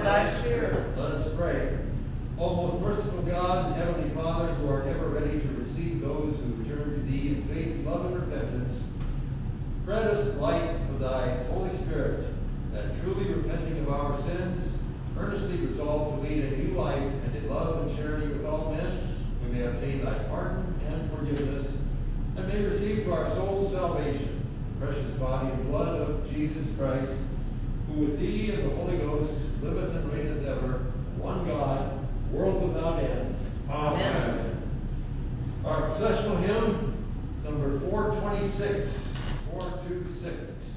thy Spirit. Let us pray. O most merciful God and Heavenly Father, who art ever ready to receive those who return to thee in faith, love, and repentance, grant us the light of thy Holy Spirit, that truly repenting of our sins, earnestly resolve to lead a new life and in love and charity with all men, we may obtain thy pardon and forgiveness, and may receive to our soul's salvation the precious body and blood of Jesus Christ, who with thee and the Holy Ghost liveth and reigneth ever, one God, world without end. Amen. Our processional hymn, number 426, 426.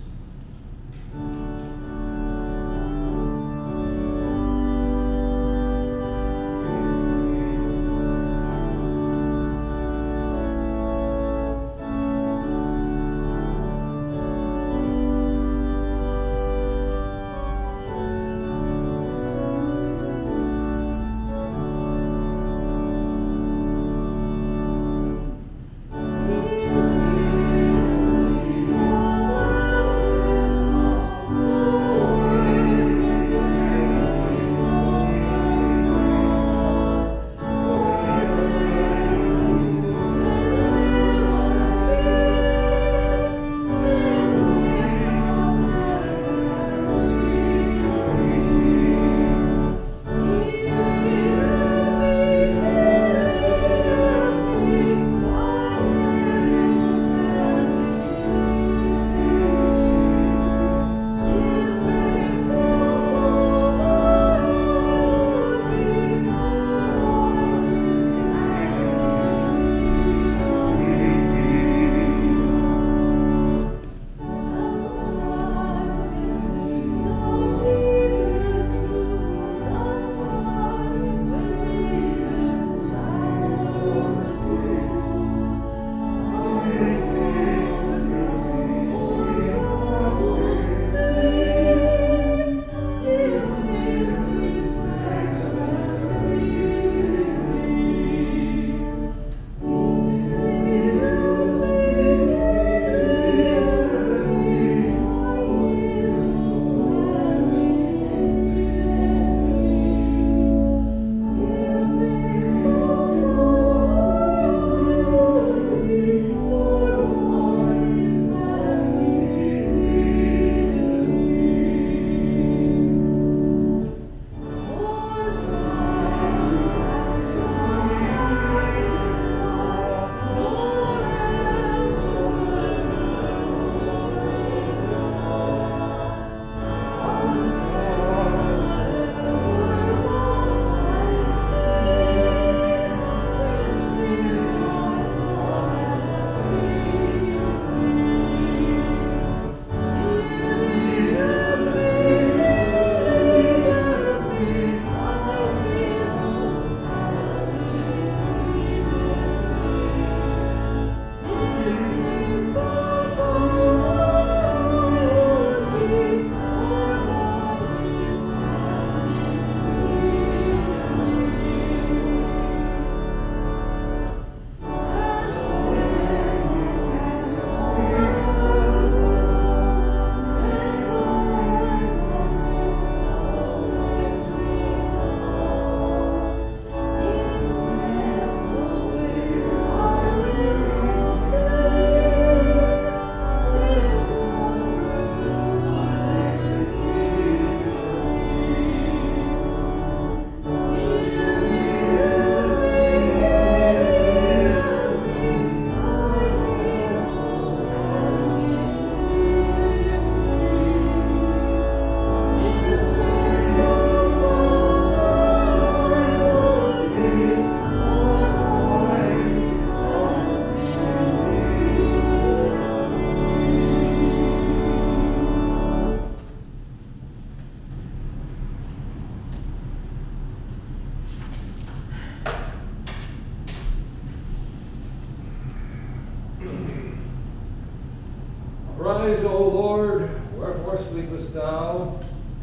Arise, O Lord, wherefore sleepest thou?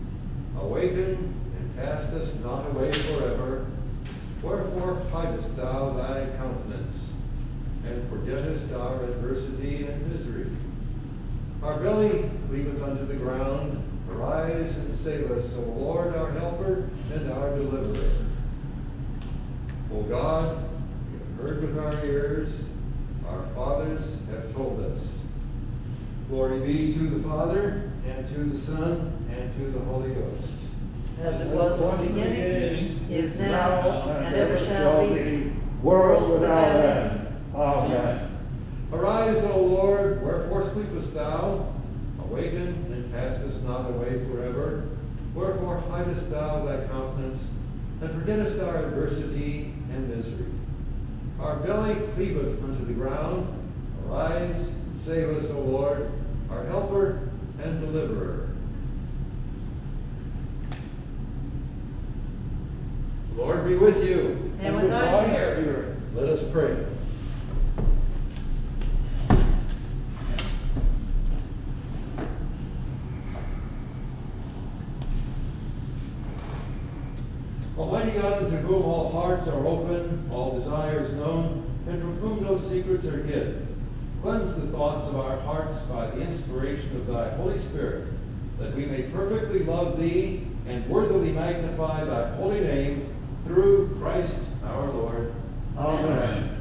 Awaken, and cast us not away forever. Wherefore hidest thou thy countenance, and forgettest our adversity and misery? Our belly cleaveth unto the ground. Arise and save us, O Lord, our helper and our deliverer. O God, we have heard with our ears, our fathers have told us. Glory be to the Father, and to the Son, and to the Holy Ghost. As it was in the beginning, is now, and ever shall be, world without end. Amen. Arise, O Lord, wherefore sleepest thou? Awaken, and cast us not away forever. Wherefore hidest thou thy countenance, and forgettest our adversity and misery? Our belly cleaveth unto the ground. Arise, and save us, O Lord, our helper and deliverer. The Lord be with you. And with thy spirit. Let us pray. Almighty God, unto whom all hearts are open, all desires known, and from whom no secrets are hid, cleanse the thoughts of our hearts by the inspiration of thy Holy Spirit, that we may perfectly love thee and worthily magnify thy holy name, through Christ our Lord. Amen.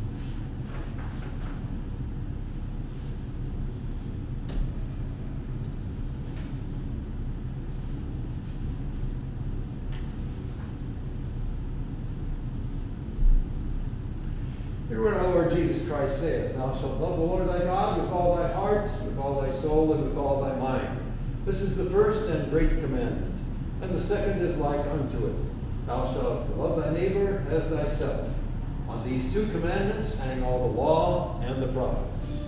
Hear what our Lord Jesus Christ saith, Thou shalt love the Lord thy God with all thy heart, with all thy soul, and with all thy mind. This is the first and great commandment. And the second is like unto it. Thou shalt love thy neighbor as thyself. On these two commandments hang all the law and the prophets.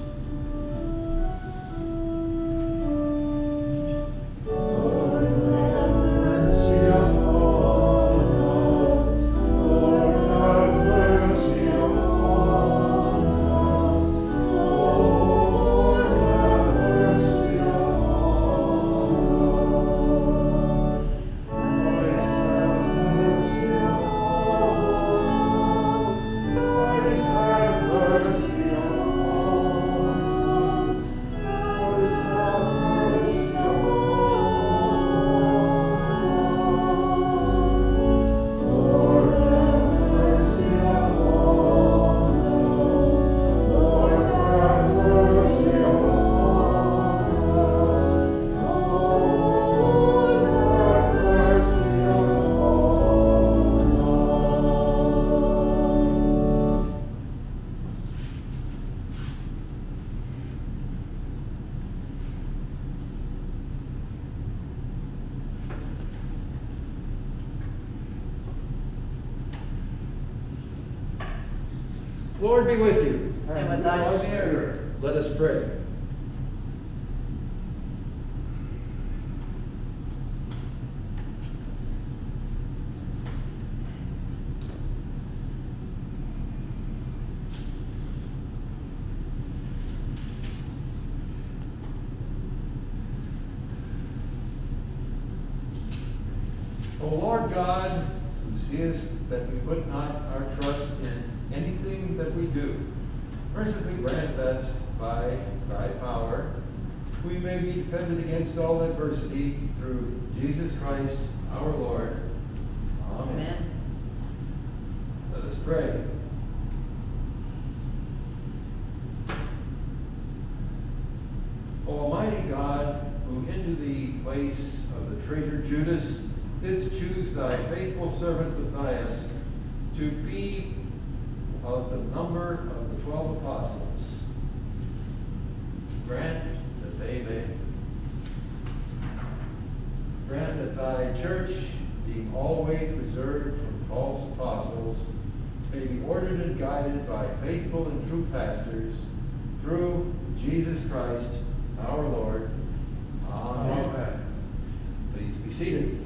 Lord be with you. And with thy spirit. Let us pray. O Lord God, who seest that we put not our trust in anything that we do, mercifully grant that by thy power we may be defended against all adversity through Jesus Christ our Lord. Amen. Amen. Let us pray. O Almighty God, who into the place of the traitor Judas didst choose thy faithful servant Matthias to be of the number of the 12 apostles, grant that thy church, being always preserved from false apostles, may be ordered and guided by faithful and true pastors, through Jesus Christ our Lord. Amen. Amen. Please be seated.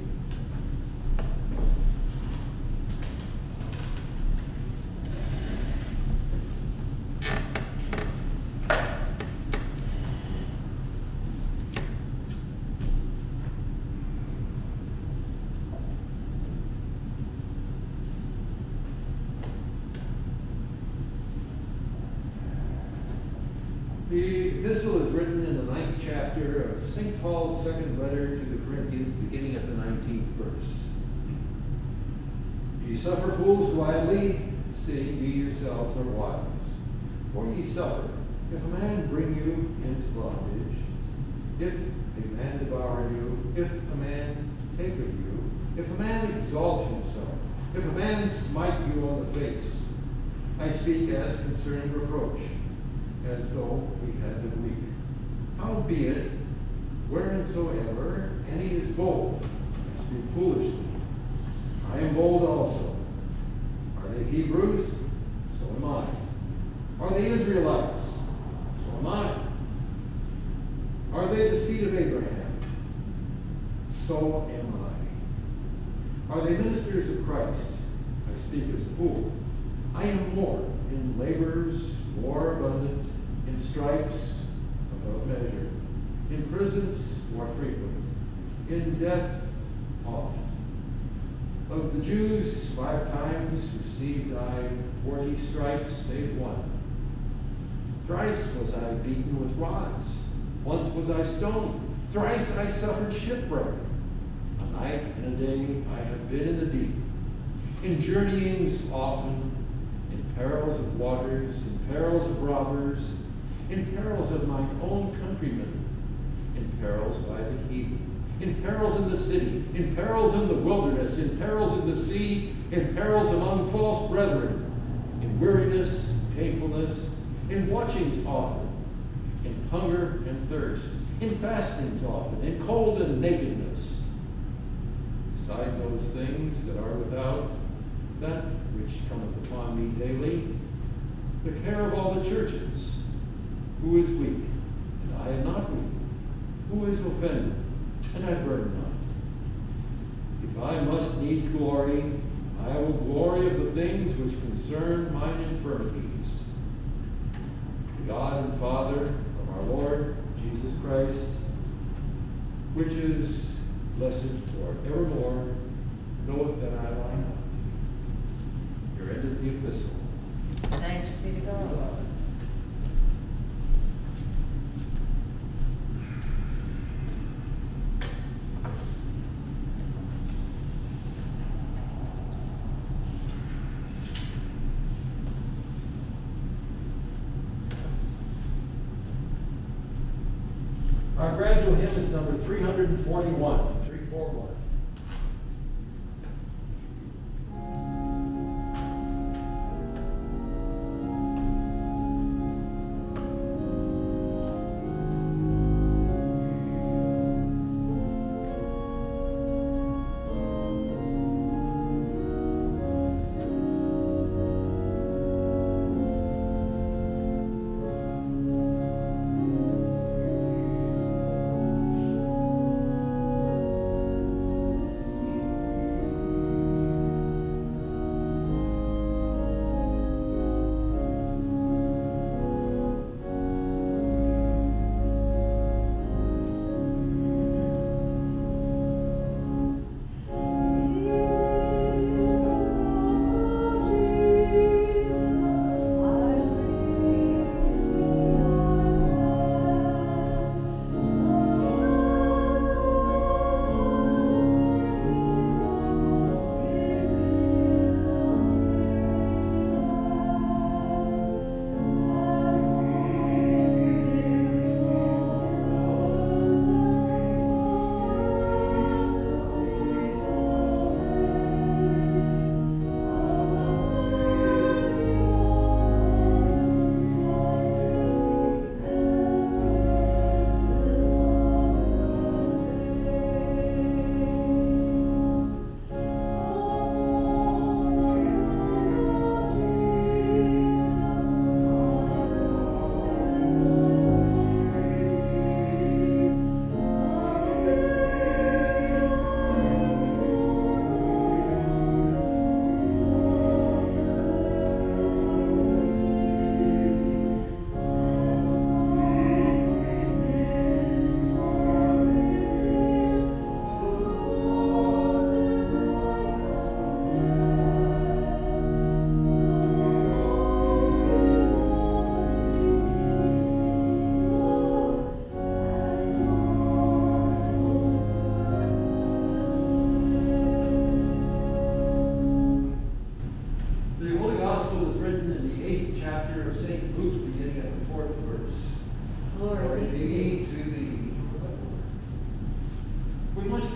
The epistle is written in the 9th chapter of St. Paul's second letter to the Corinthians, beginning at the 19th verse. Ye suffer fools gladly, seeing ye yourselves are wise. For ye suffer, if a man bring you into bondage, if a man devour you, if a man take of you, if a man exalt himself, if a man smite you on the face. I speak as concerning reproach, as though we had been weak. Howbeit, whereinsoever any is bold, I speak foolishly. I am bold also. Are they Hebrews? So am I. Are they Israelites? So am I. Are they the seed of Abraham? So am I. Are they ministers of Christ? I speak as a fool. I am more, in labors more abundant, in stripes above measure, in prisons more frequent, in death oft. Of the Jews 5 times received I 40 stripes, save one. Thrice was I beaten with rods. Once was I stoned. Thrice I suffered shipwreck. A night and a day I have been in the deep. In journeyings often, in perils of waters, in perils of robbers, in perils of mine own countrymen, in perils by the heathen, in perils in the city, in perils in the wilderness, in perils in the sea, in perils among false brethren, in weariness, painfulness, in watchings often, in hunger and thirst, in fastings often, in cold and nakedness. Beside those things that are without, that which cometh upon me daily, the care of all the churches. Who is weak, and I am not weak? Who is offended, and I burden not? If I must needs glory, I will glory of the things which concern mine infirmities. The God and Father of our Lord Jesus Christ, which is blessed forevermore, knoweth that I lie not. Here endeth the epistle. Thanks be to God. Our gradual hymn is number 341, 341.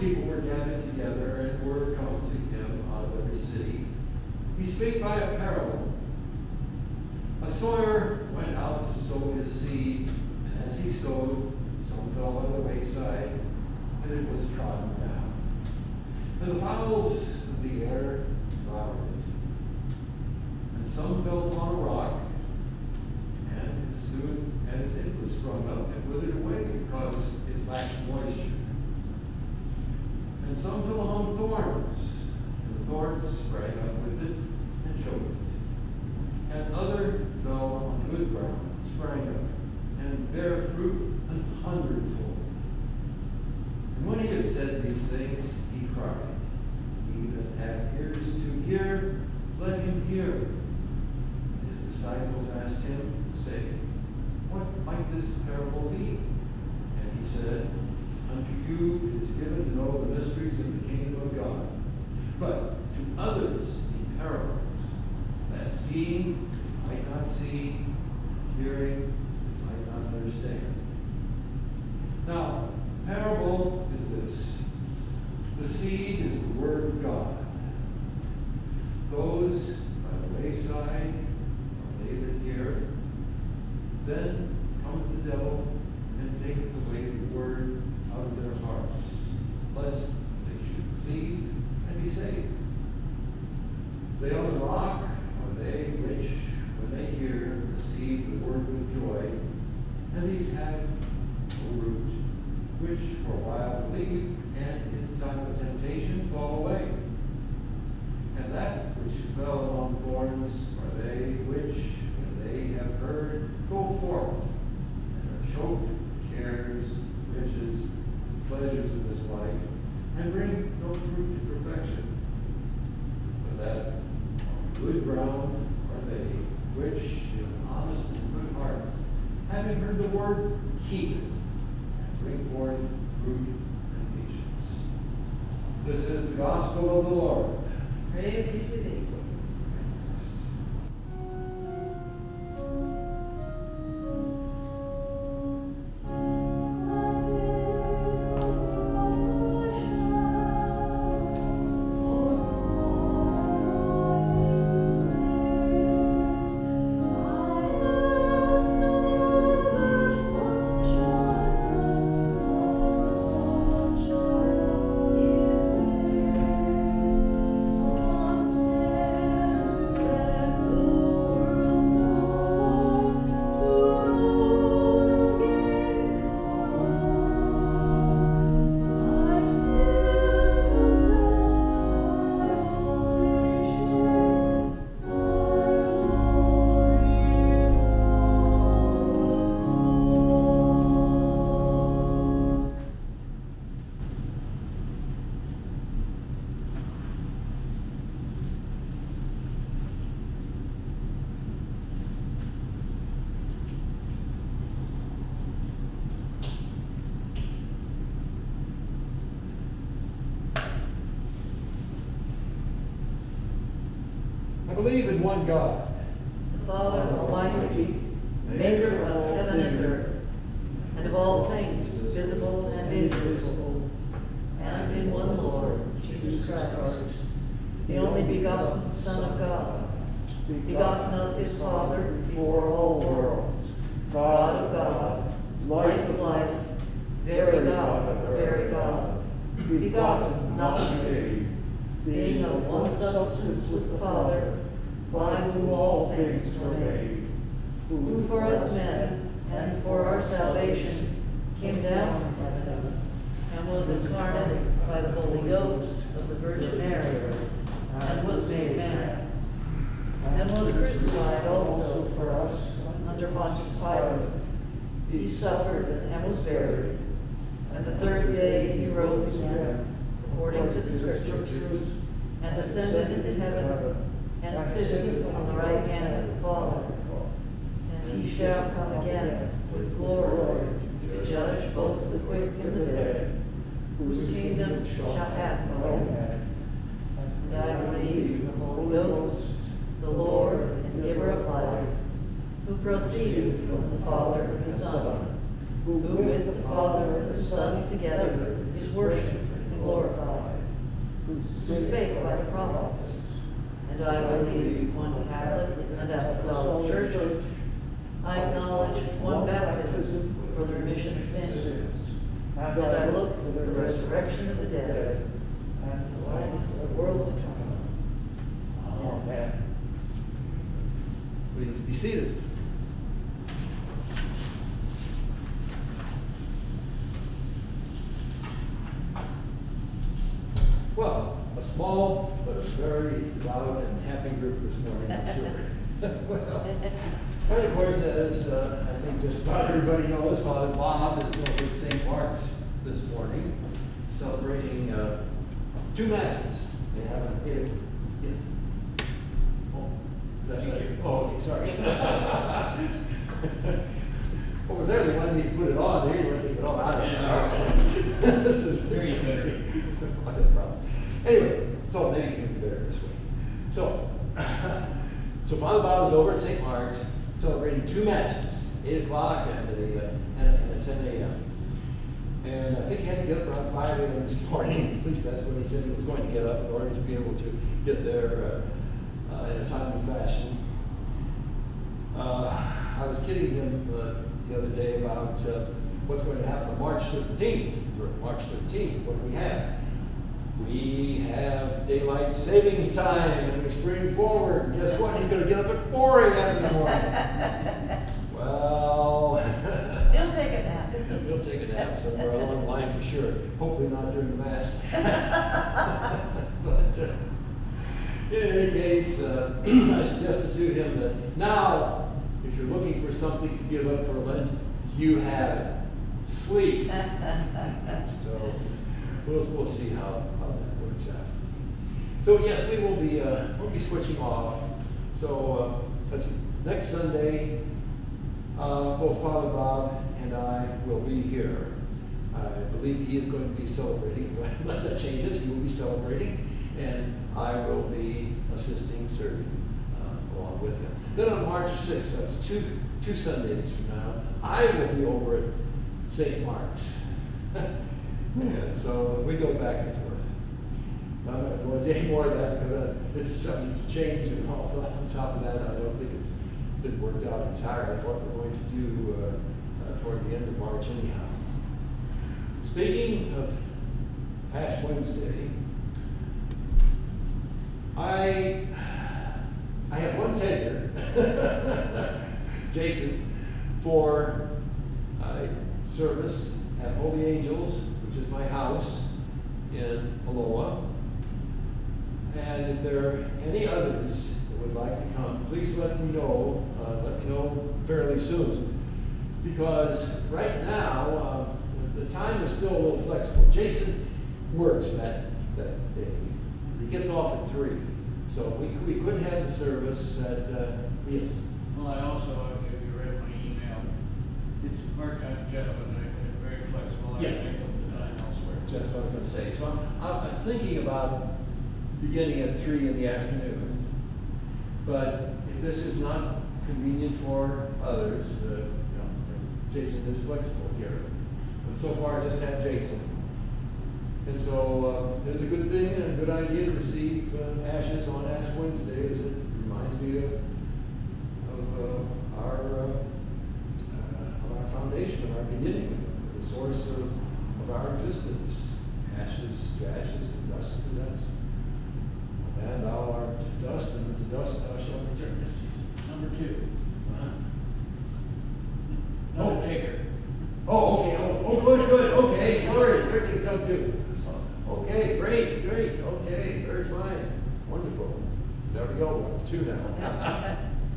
people were gathered together, and word come to him out of every city. He spake by a parable. A sower went out to sow his seed, and as he sowed, some fell by the wayside, and it was trodden down. And the fowls of the air devoured it. And some fell upon a rock, and as soon as it was sprung up, it withered away because it lacked moisture. And some fell among thorns, and the thorns sprang up with it and choked it. And other fell on good ground, and sprang up, and bare fruit an hundredfold. And when he had said these things, he cried, He that hath ears to hear, let him hear. His disciples asked him, saying, What might this parable be? And he said, Unto you is given to know the mysteries of the kingdom of God, but to others in parables, that seeing might not see, hearing might not understand. Now, parable is this. The seed is the word of God. Those by the wayside are they that hear. Then cometh the devil and taketh away the word out of their hearts, lest they should believe and be saved. They on the rock are they which, when they hear, receive the word with joy, and these have no root, which for a while believe, and in time of temptation fall away. And that which fell among thorns are they which, when they have heard, go forth, and are choked with cares, riches, pleasures of this life, and bring no fruit to perfection. But that on good ground are they which, in an honest and good heart, having heard the word, keep it, and bring forth fruit and patience. This is the gospel of the Lord. Praise be to thee. I believe in one God, The Father Almighty, maker of heaven and earth, and of all things visible and invisible, and in one Lord, Jesus Christ, the only begotten Son of God, begotten of his Father before all worlds, God of God, light of light, very God of very God, begotten, not made, being of one substance with the Father, by whom all things were made, who for us men and for our salvation came down from heaven, and was incarnate by the Holy Ghost of the Virgin Mary, and was made man, and was crucified also for us under Pontius Pilate. He suffered and was buried, and the third day he rose again, according to the Scriptures, and ascended into heaven, and sitteth on the right hand of the Father. And he shall come again with glory to judge both the quick and the dead, whose kingdom shall have no end. And I believe in the Holy Ghost, the Lord and giver of life, who proceedeth from the Father and the Son, who with the Father and the Son together is worshipped and glorified, who spake by the prophets. And I believe one Catholic and Apostolic Church. I acknowledge one baptism for the remission of sins. And I look for the resurrection of the dead and the life of the world to come. Amen. Please be seated. Well, a small but a very loud and happy group this morning, I'm sure. Well, and of course, as I think just about everybody knows, Father Bob is over at St. Mark's this morning, celebrating 2 masses. They have an 8. Yes. Oh, is that right? Oh, okay, sorry. Over there, they wanted me to put it on. There, you want to take it all out of it. This is very good. Not a problem. Anyway, so maybe you can do better this way. So, so Father Bob is over at St. Mark's celebrating 2 masses, 8 o'clock and a 10 a.m. And I think he had to get up around 5 a.m. this morning. At least that's when he said he was going to get up in order to be able to get there in a timely fashion. I was kidding him the other day about what's going to happen on March 13th. March 13th, what do we have? We have daylight savings time, and we spring forward. And guess what? He's going to get up at 4 a.m. in the morning. Well, He'll take a nap. He'll take a nap somewhere along the line for sure. Hopefully not during the Mass. But in any case, I suggested to him that now, if you're looking for something to give up for Lent, you have it. Sleep. So we'll see how that works out. So yes, we'll be switching off. So that's next Sunday. Both Father Bob and I will be here. I believe he is going to be celebrating. Unless that changes, he will be celebrating, and I will be assisting, serving along with him. Then on March 6th, that's two Sundays from now, I will be over at St. Mark's. And so we go back and forth. I'm not going to go into any more of that because it's something to change, and on top of that, I don't think it's been worked out entirely what we're going to do toward the end of March anyhow. Speaking of Ash Wednesday, I have one tenure, Jason, for service at Holy Angels, which is my house in Aloha. And if there are any others that would like to come, please let me know. Let me know fairly soon, because right now the time is still a little flexible. Jason works that day. He gets off at 3, so we could have the service at yes. Well, I also, if you read my email, it's a part-time job and it's very flexible. I can make up the time elsewhere. That's what I was going to say. So I was thinking about beginning at 3 in the afternoon, but if this is not convenient for others, Jason is flexible here. But so far, I just have Jason. And so it's a good thing, a good idea to receive ashes on Ash Wednesday, as it reminds me of our foundation, of our beginning, the source of our existence. Ashes to ashes, and dust to dust. And thou art dust, and to dust thou shalt return. Yes, Jesus. Number 2. Oh, Taker. Oh, okay. Oh, good. Okay, Lord, where did it come to? Okay, great. Okay, very fine. Wonderful. There we go. 2 now.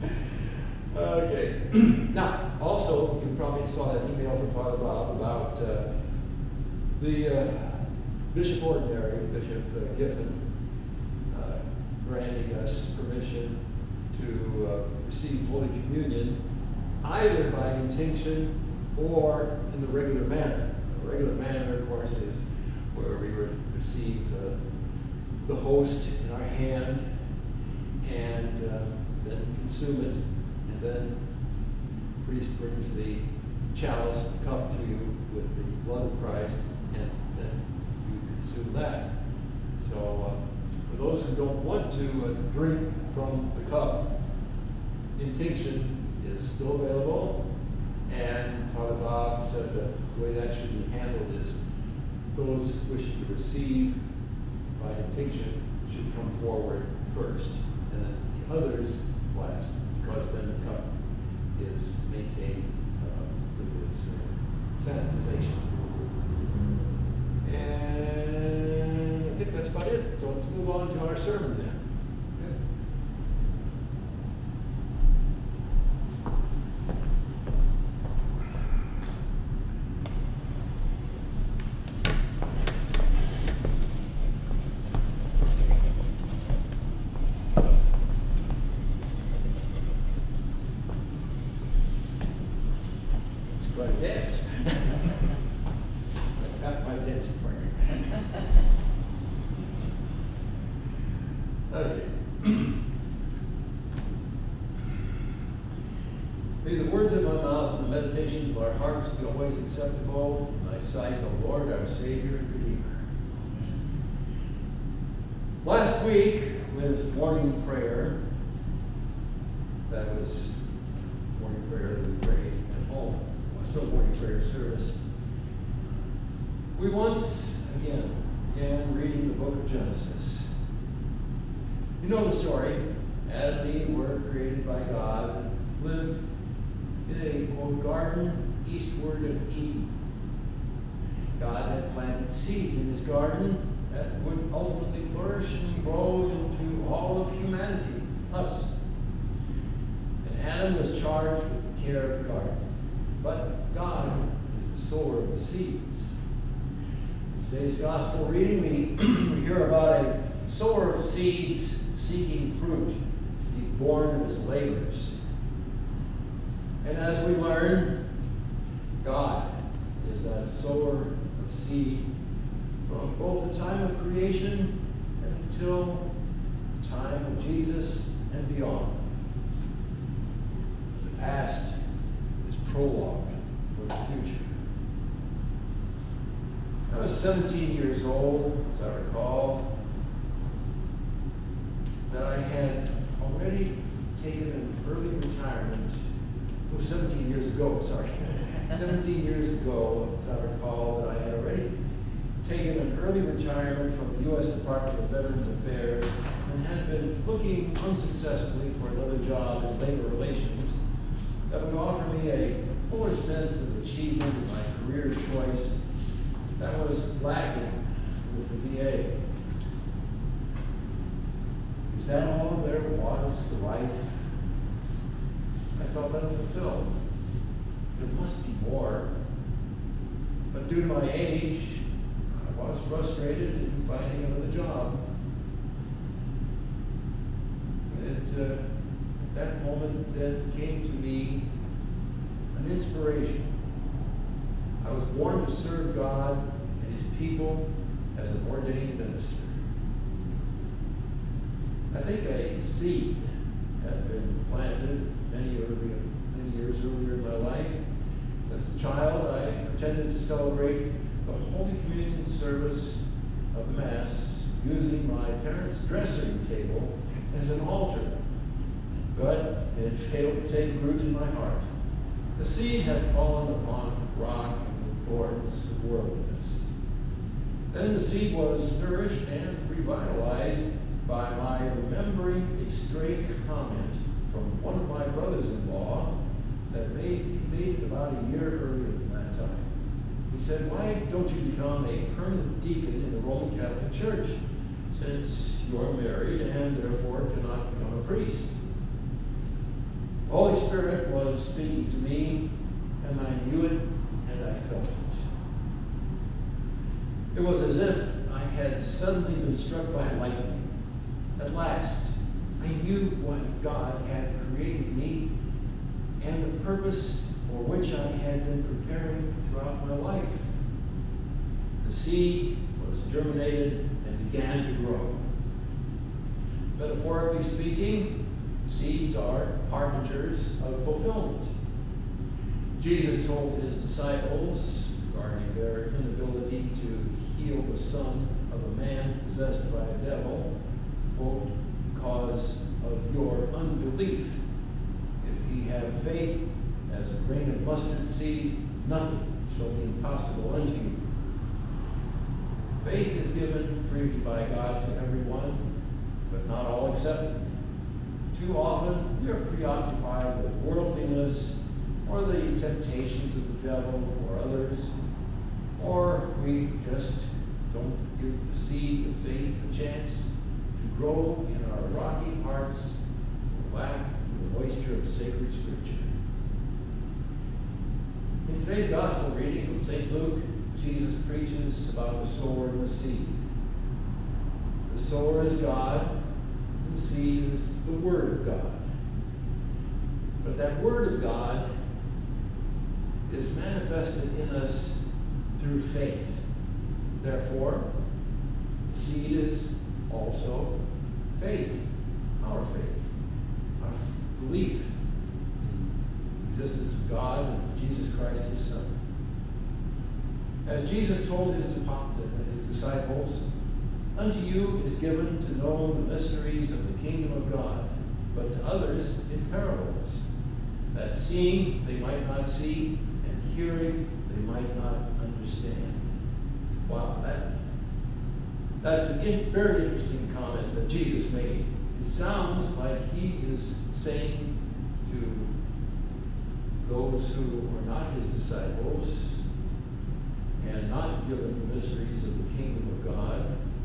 Okay. Now, also, you probably saw that email from Father Bob about the Bishop Ordinary, Bishop Giffen, granting us permission to receive Holy Communion either by intinction or in the regular manner. The regular manner, of course, is where we would receive the host in our hand and then consume it, and then the priest brings the chalice, the cup to you with the blood of Christ, and then you consume that. So for those who don't want to drink from the cup, intinction is still available, and Father Bob said that the way that should be handled is those wishing to receive by intinction should come forward first, and then the others last, because then the cup is maintained with its sanitization. And I think that's about it. So let's move on to our sermon then. Dance. I got my dancing partner. Okay. May the words of my mouth and the meditations of our hearts be always acceptable in thy sight, O Lord, our Savior and Redeemer. Last week, with morning prayer, that was morning prayer that we prayed at home. Still morning prayer service. We once again began reading the book of Genesis. You know the story. Adam and Eve were created by God and lived in a quote, garden eastward of Eden. God had planted seeds in his garden that would ultimately flourish and grow into all of humanity, us. And Adam was charged with the care of the garden. But God is the sower of the seeds. In today's gospel reading, we hear about a sower of seeds seeking fruit to be born of his labors. And as we learn, God is that sower of seed from both the time of creation and until the time of Jesus and beyond. The past prologue for the future. I was 17 years old, as I recall, that I had already taken an early retirement. It was 17 years ago, sorry. 17 years ago, as I recall, that I had already taken an early retirement from the U.S. Department of Veterans Affairs and had been looking unsuccessfully for another job in labor relations that would offer me a fuller sense of achievement in my career choice that was lacking with the VA. Is that all there was to life? I felt unfulfilled. There must be more. But due to my age, I was frustrated in finding another job. At that moment then came to me an inspiration. I was born to serve God and his people as an ordained minister. I think a seed had been planted many years earlier in my life. As a child, I pretended to celebrate the Holy Communion service of the Mass using my parents' dressing table as an altar. But it failed to take root in my heart. The seed had fallen upon rock and thorns of worldliness. Then the seed was nourished and revitalized by my remembering a stray comment from one of my brothers-in-law that he made it about a year earlier than that time. He said, "Why don't you become a permanent deacon in the Roman Catholic Church, since you're married and therefore cannot become a priest?" The Holy Spirit was speaking to me, and I knew it, and I felt it. It was as if I had suddenly been struck by lightning. At last, I knew why God had created me and the purpose for which I had been preparing throughout my life. The seed was germinated and began to grow. Metaphorically speaking, seeds are harbingers of fulfillment. Jesus told his disciples regarding their inability to heal the son of a man possessed by a devil, quote, because of your unbelief. If ye have faith as a grain of mustard seed, nothing shall be impossible unto you. Faith is given freely by God to everyone, but not all accept it. Too often, we are preoccupied with worldliness or the temptations of the devil or others, or we just don't give the seed of faith a chance to grow in our rocky hearts or lack the moisture of sacred scripture. In today's gospel reading from St. Luke, Jesus preaches about the sower and the seed. The sower is God, and the seed is the Word of God. But that Word of God is manifested in us through faith. Therefore, the seed is also faith, our belief in the existence of God and of Jesus Christ, his Son. As Jesus told his disciples, unto you is given to know the mysteries of the kingdom of God, but to others in parables, that seeing they might not see, and hearing they might not understand. Wow, that's a very interesting comment that Jesus made. It sounds like he is saying to those who are not his disciples and not given the mysteries of the kingdom of God,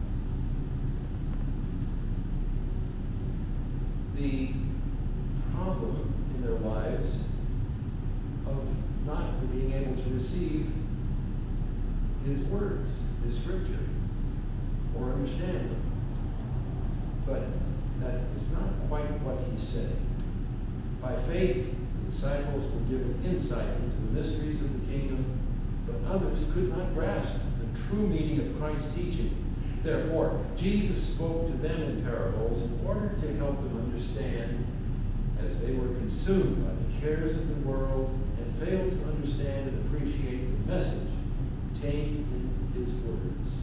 the problem in their lives of not being able to receive his words, his scripture, or understand them. But that is not quite what he's saying. By faith, the disciples were given insight into the mysteries of the kingdom, but others could not grasp the true meaning of Christ's teaching. Therefore, Jesus spoke to them in parables in order to help them understand, as they were consumed by the cares of the world and failed to understand and appreciate the message contained in his words.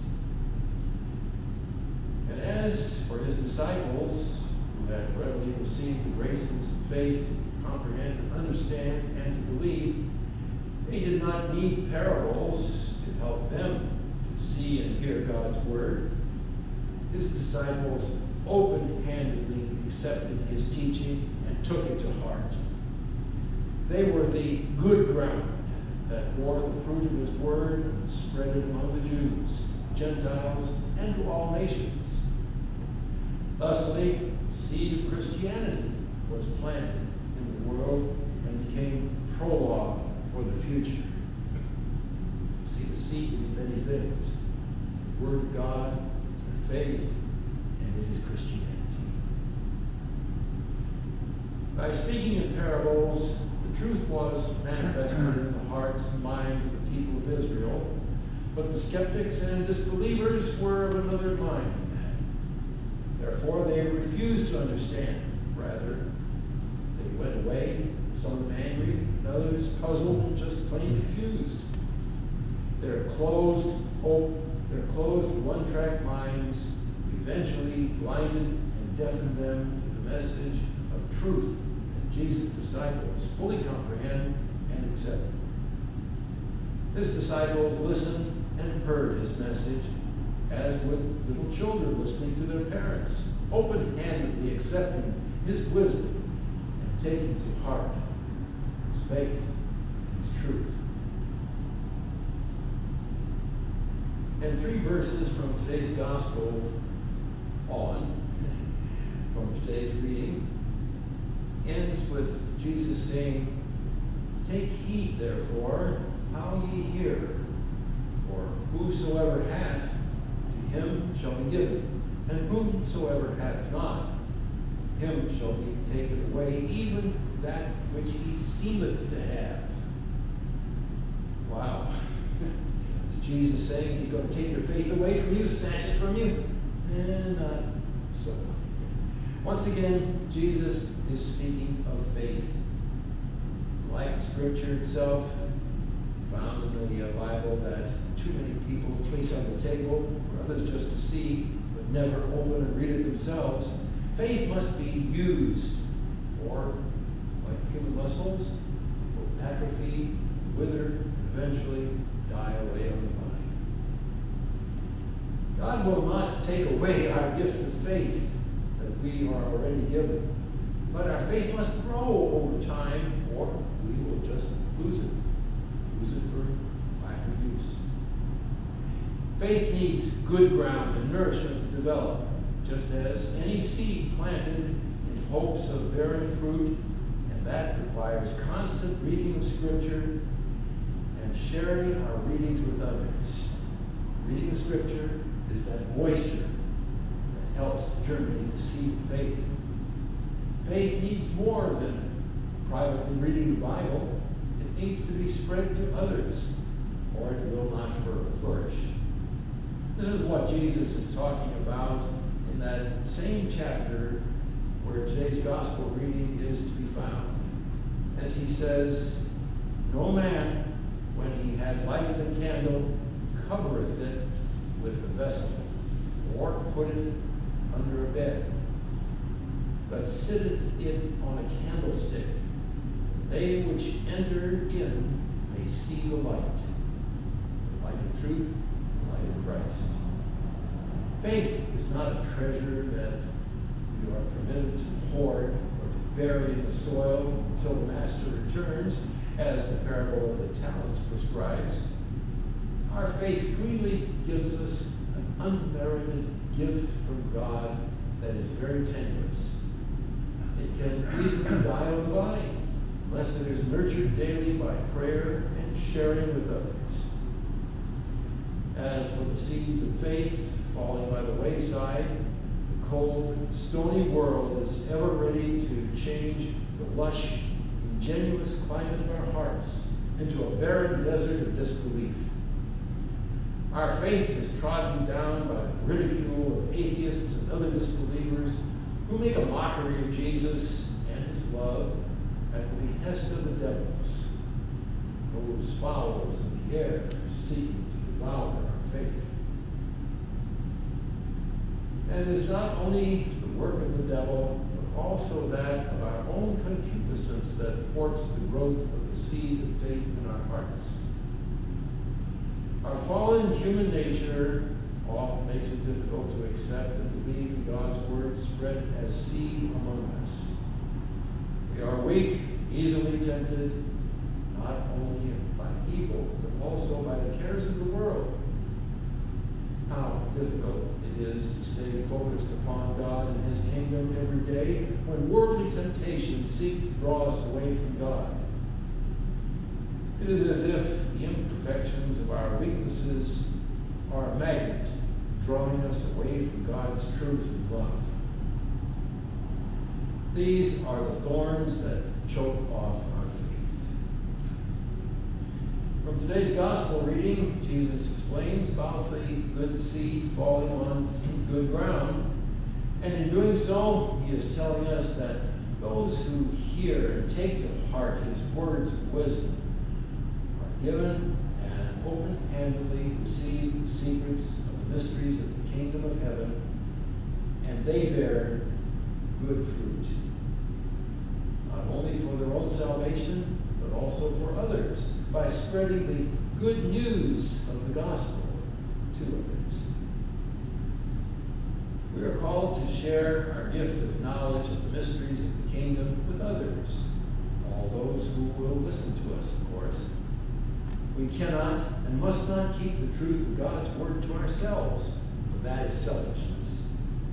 And as for his disciples, who had readily received the graces of faith to comprehend and understand and to believe, they did not need parables to help them to see and hear God's word. His disciples open-handedly accepted his teaching and took it to heart. They were the good ground that bore the fruit of his word and spread it among the Jews, Gentiles, and to all nations. Thusly, the seed of Christianity was planted in the world and became prologue for the future. See, the seed in many things. It's the Word of God, it's our faith, and it is Christianity. By speaking in parables, the truth was manifested in the hearts and minds of the people of Israel, but the skeptics and disbelievers were of another mind. Therefore, they refused to understand. Rather, they went away, some of them angry, and others puzzled and just plain confused. Their closed one-track minds eventually blinded and deafened them to the message of truth that Jesus' disciples fully comprehend and accept. His disciples listened and heard his message, as would little children listening to their parents, open-handedly accepting his wisdom and taking to heart his faith and his truth. And 3 verses from today's gospel on, from today's reading, ends with Jesus saying, take heed, therefore, how ye hear. For whosoever hath, to him shall be given, and whomsoever hath not, him shall be taken away, even that which he seemeth to have. Wow. Is Jesus saying he's going to take your faith away from you, snatch it from you? And not so. Once again, Jesus is speaking of faith. Like Scripture itself, found in the Bible that too many people place on the table for others just to see, but never open and read it themselves. Faith must be used, or, like human muscles, will atrophy, wither, and eventually die away on the vine. God will not take away our gift of faith that we are already given, but our faith must grow over time, or we will just lose it for lack of use. Faith needs good ground and nourishment to develop, just as any seed planted in hopes of bearing fruit, and that requires constant reading of Scripture and sharing our readings with others. Reading of Scripture is that moisture that helps germinate the seed of faith. Faith needs more than privately reading the Bible. It needs to be spread to others, or it will not flourish. This is what Jesus is talking about in that same chapter where today's gospel reading is to be found. As he says, "No man, when he had lighted a candle, covereth it with a vessel, or put it under a bed, but sitteth it on a candlestick, that they which enter in may see the light, the light of truth, the light of Christ." Faith is not a treasure that we are permitted to hoard or to bury in the soil until the master returns, as the parable of the talents prescribes. Our faith freely gives us an unmerited gift from God that is very tenuous. It can easily die on the vine unless it is nurtured daily by prayer and sharing with others. As for the seeds of faith falling by the wayside, the cold, stony world is ever ready to change the lush, ingenuous climate of our hearts into a barren desert of disbelief. Our faith is trodden down by the ridicule of atheists and other disbelievers who make a mockery of Jesus and his love at the behest of the devils, those fowls in the air seeking to devour our faith. And it is not only the work of the devil, but also that of our own concupiscence that thwarts the growth of the seed of faith in our hearts. Our fallen human nature often makes it difficult to accept and believe in God's word spread as seed among us. We are weak, easily tempted, not only by evil, but also by the cares of the world. How difficult it is to stay focused upon God and his kingdom every day when worldly temptations seek to draw us away from God. It is as if the imperfections of our weaknesses are a magnet drawing us away from God's truth and love. These are the thorns that choke off our faith. From today's gospel reading, Jesus explains about the good seed falling on good ground. And in doing so, he is telling us that those who hear and take to heart his words of wisdom are given and open-handedly receive the secrets of the mysteries of the kingdom of heaven, and they bear good fruit, not only for their own salvation, but also for others, by spreading the good news of the gospel to others. We are called to share our gift of knowledge of the mysteries of the kingdom with others, all those who will listen to us, of course. We cannot and must not keep the truth of God's word to ourselves, for that is selfishness.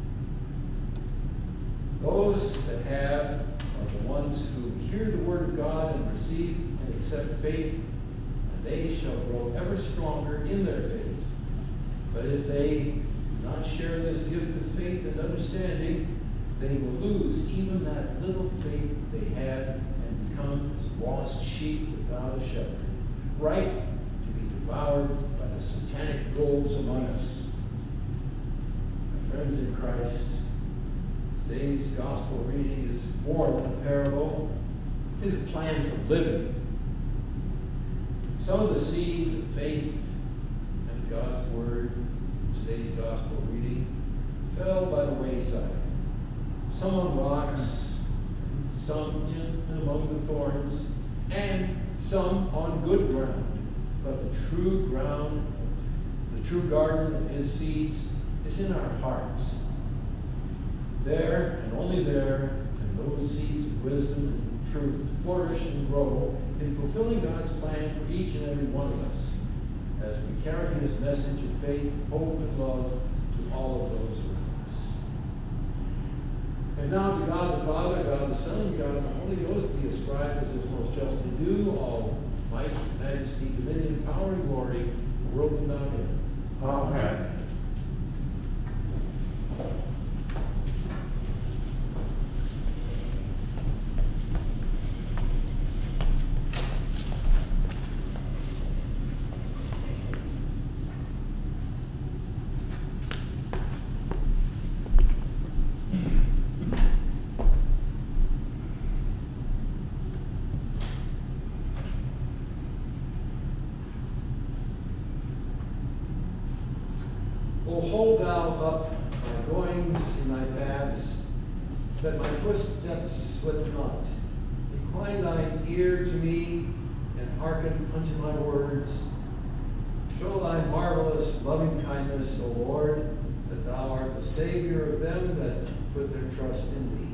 Those that have are the ones who hear the word of God and receive and accept faith, and they shall grow ever stronger in their faith. But if they do not share this gift of faith and understanding, they will lose even that little faith that they had and become as lost sheep without a shepherd, ripe to be devoured by the satanic wolves among us. My friends in Christ, today's gospel reading is more than a parable. It is a plan for living. Some of the seeds of faith and God's word, today's gospel reading, fell by the wayside. Some on rocks, some in among the thorns, and some on good ground. But the true ground, the true garden of his seeds is in our hearts. There, and only there, can those seeds of wisdom and truth flourish and grow in fulfilling God's plan for each and every one of us as we carry his message of faith, hope, and love to all of those around us. And now to God the Father, God the Son, God the Holy Ghost be ascribed as is most justly due, all might, majesty, dominion, power, and glory, world without end. Amen. O hold thou up my goings in thy paths, that my footsteps slip not. Incline thine ear to me, and hearken unto my words. Show thy marvelous loving kindness, O Lord, that thou art the Savior of them that put their trust in thee.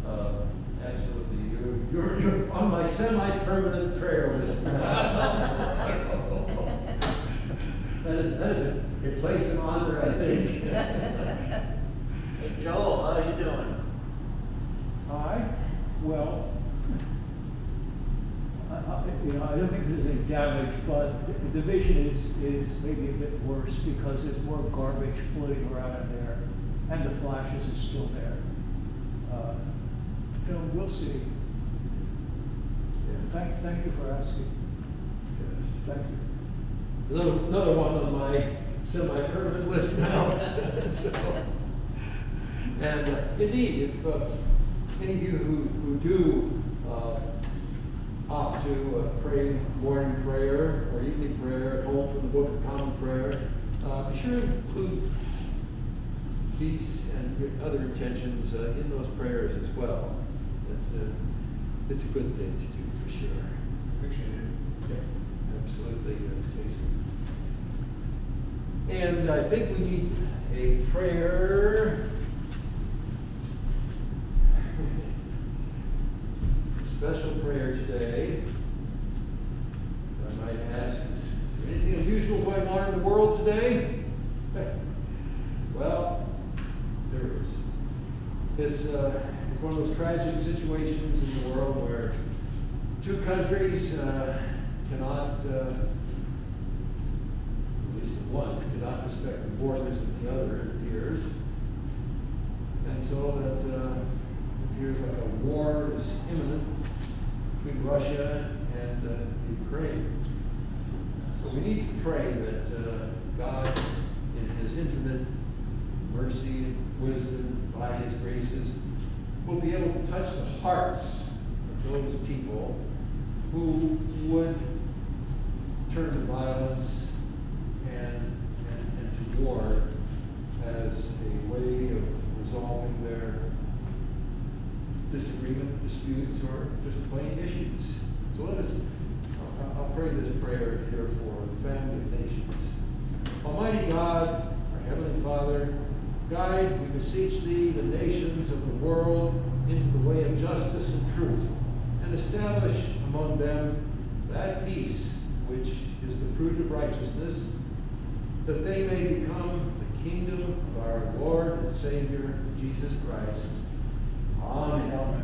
Absolutely. You're on my semi-permanent prayer list now. That is a place of honor, I think. Hey Joel, how you doing? Hi. Well, I don't think there's any damage, but the vision is maybe a bit worse because there's more garbage floating around in there, and the flashes are still there. We'll see. Thank you for asking. Thank you. Another one on my semi-permanent list now. So, and indeed, if any of you who do opt to pray morning prayer or evening prayer at home from the Book of Common Prayer, be sure to include these and your other intentions in those prayers as well. It's a good thing to do for sure. Appreciate it. Yeah, absolutely, Jason. And I think we need a prayer. Special prayer today. So I might ask, is there anything unusual going on in the world today? Well, there is. It's one of those tragic situations in the world where two countries cannot, at least the one, cannot respect the borders of the other, it appears. And so that it appears like a war is imminent between Russia and Ukraine. So we need to pray that God, in His infinite mercy and wisdom, by His graces, will be able to touch the hearts of those people who would turn to violence and to war as a way of resolving their disagreement, disputes, or just plain issues. So let us, I'll pray this prayer here for the family of nations. Almighty God, our Heavenly Father, guide, we beseech Thee, the nations of the world into the way of justice and truth, and establish among them that peace which is the fruit of righteousness, that they may become the kingdom of our Lord and Savior, Jesus Christ. Amen.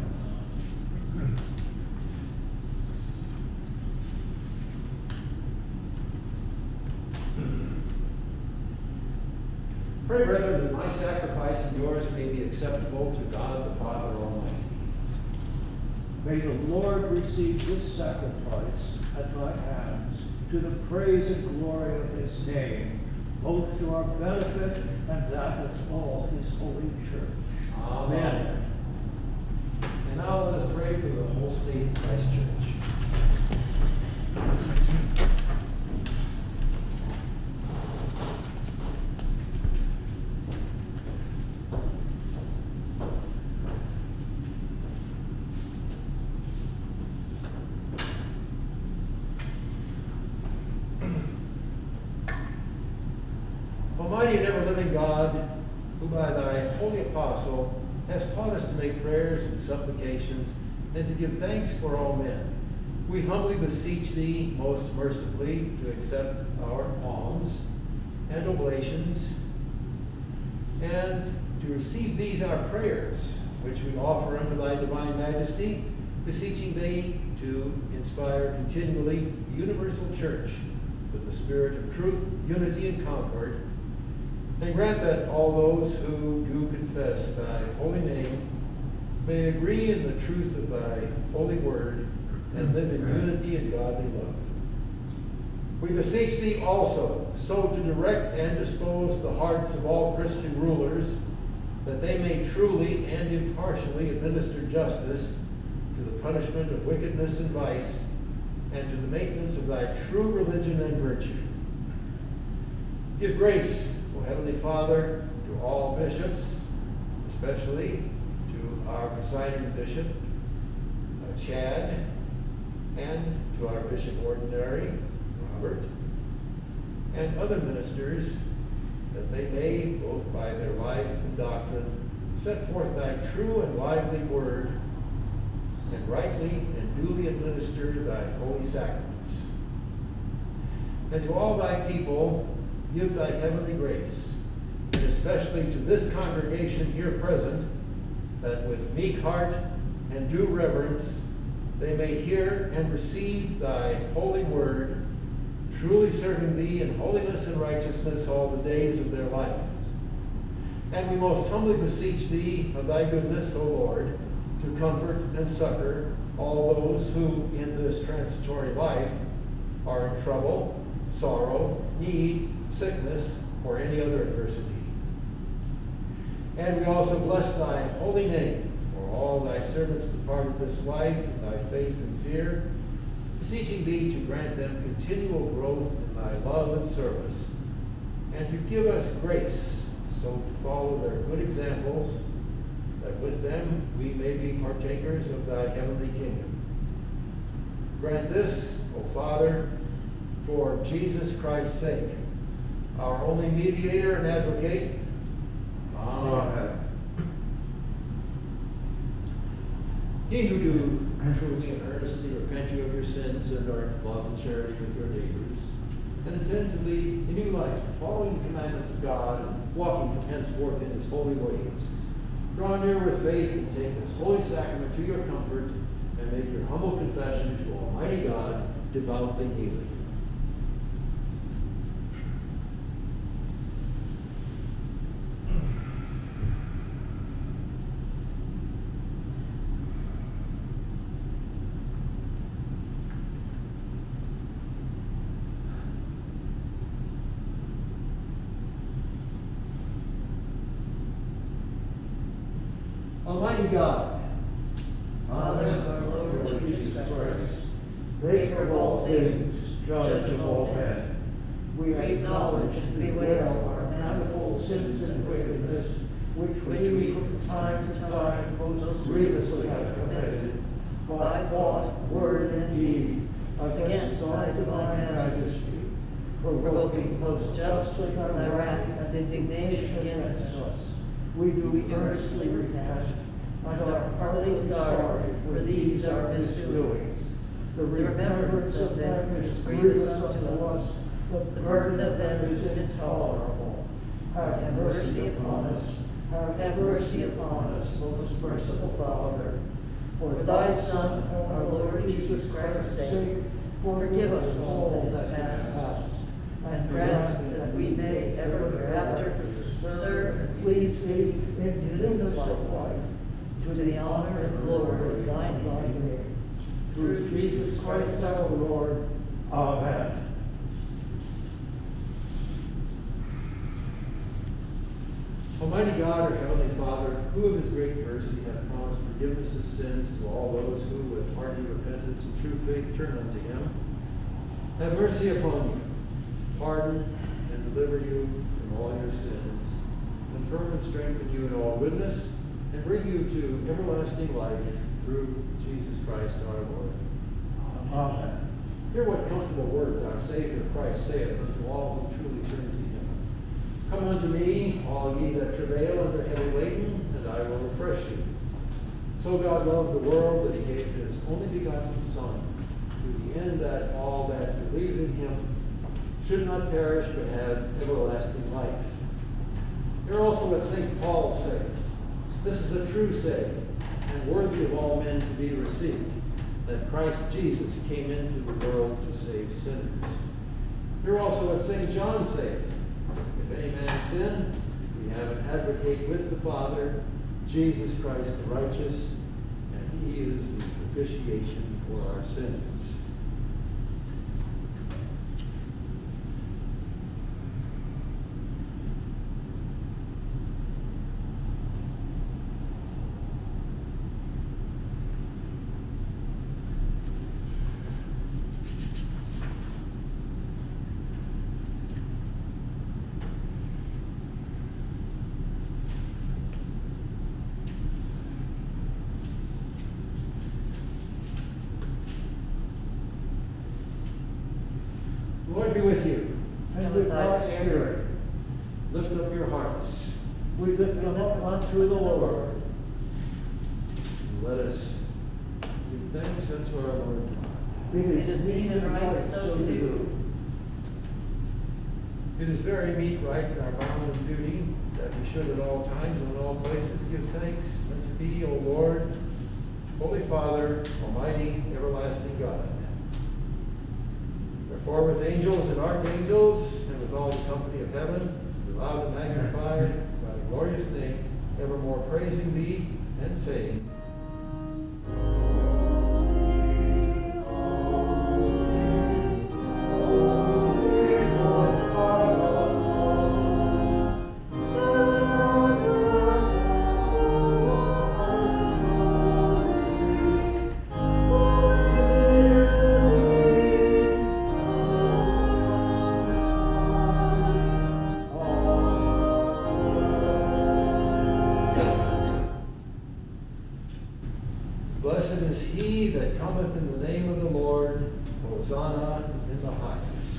Pray, brethren, that my sacrifice and yours may be acceptable to God the Father Almighty. May the Lord receive this sacrifice at thy hands to the praise and glory of his name, both to our benefit and that of all his holy church. Amen. And now let us pray for the whole state of Christ Church. Almighty and ever-living God, who by thy holy apostle hast taught us to make prayers and supplications and to give thanks for all men, we humbly beseech thee most mercifully to accept our alms and oblations and to receive these our prayers, which we offer unto thy divine majesty, beseeching thee to inspire continually the universal church with the spirit of truth, unity, and concord, and grant that all those who do confess thy holy name may agree in the truth of thy holy word and live in unity and godly love. We beseech thee also so to direct and dispose the hearts of all Christian rulers that they may truly and impartially administer justice to the punishment of wickedness and vice and to the maintenance of thy true religion and virtue. Give grace, O Heavenly Father, to all bishops, especially to our presiding bishop, Chad, and to our Bishop Ordinary, Robert, and other ministers, that they may, both by their life and doctrine, set forth thy true and lively word, and rightly and duly administer thy holy sacraments. And to all thy people give thy heavenly grace, and especially to this congregation here present, that with meek heart and due reverence they may hear and receive thy holy word, truly serving thee in holiness and righteousness all the days of their life. And we most humbly beseech thee of thy goodness, O Lord, to comfort and succor all those who in this transitory life are in trouble, sorrow, need, sickness, or any other adversity. And we also bless thy holy name for all thy servants departed this life in thy faith and fear, beseeching thee to grant them continual growth in thy love and service, and to give us grace so to follow their good examples, that with them we may be partakers of thy heavenly kingdom. Grant this, O Father, for Jesus Christ's sake, our only mediator and advocate. Amen. Ye who do truly and earnestly repent you of your sins and are in love and charity with your neighbors, and intend to lead a new life, following the commandments of God and walking from henceforth in his holy ways, draw near with faith and take this holy sacrament to your comfort, and make your humble confession to Almighty God devoutly kneeling. Almighty God, Father of our Lord Jesus Christ, maker of all things, judge of all men, we acknowledge and bewail our manifold sins and wickedness, which we from time to time most grievously have committed, by thought, word, and deed, against thy divine majesty, provoking most justly thy wrath and indignation against us. We do earnestly repent, and are heartily sorry for these our misdoings. The remembrance of them is grievous unto us, the burden of them is intolerable. Have mercy upon us, have mercy upon us, most merciful Father. For thy Son, our Lord Jesus Christ's sake, forgive us all that is past, and grant that we may ever hereafter serve and please thee in newness of life, to the honor and glory of thy name. Through Jesus Christ our Lord. Amen. Almighty God, our Heavenly Father, who of his great mercy hath promised forgiveness of sins to all those who with hearty repentance and true faith turn unto him, have mercy upon you, pardon and deliver you from all your sins, confirm and strengthen you in all goodness, and bring you to everlasting life through Jesus Christ our Lord. Amen. Hear what comfortable words our Savior Christ saith unto all who truly turn to him. Come unto me, all ye that travail and are heavy laden, and I will refresh you. So God loved the world that he gave his only begotten Son, to the end that all that believe in him should not perish but have everlasting life. Hear also what St. Paul saith. This is a true saying, and worthy of all men to be received, that Christ Jesus came into the world to save sinners. Hear also what St. John saith. If any man sin, we have an advocate with the Father, Jesus Christ the righteous, and he is the propitiation for our sins. Lord be with you. And with thy spirit, Lift up your hearts. we lift unto the Lord. Let us give thanks unto our Lord God. It is meet and right so to do. It is very meet, right, and our bounden duty that we should at all times and in all places give thanks unto thee, O Lord, Holy Father, Almighty, everlasting God. Therefore, with angels and archangels, and with all the company of heaven, we loud and magnify thy glorious name, evermore praising thee and saying, Blessed is he that cometh in the name of the Lord, Hosanna in the highest.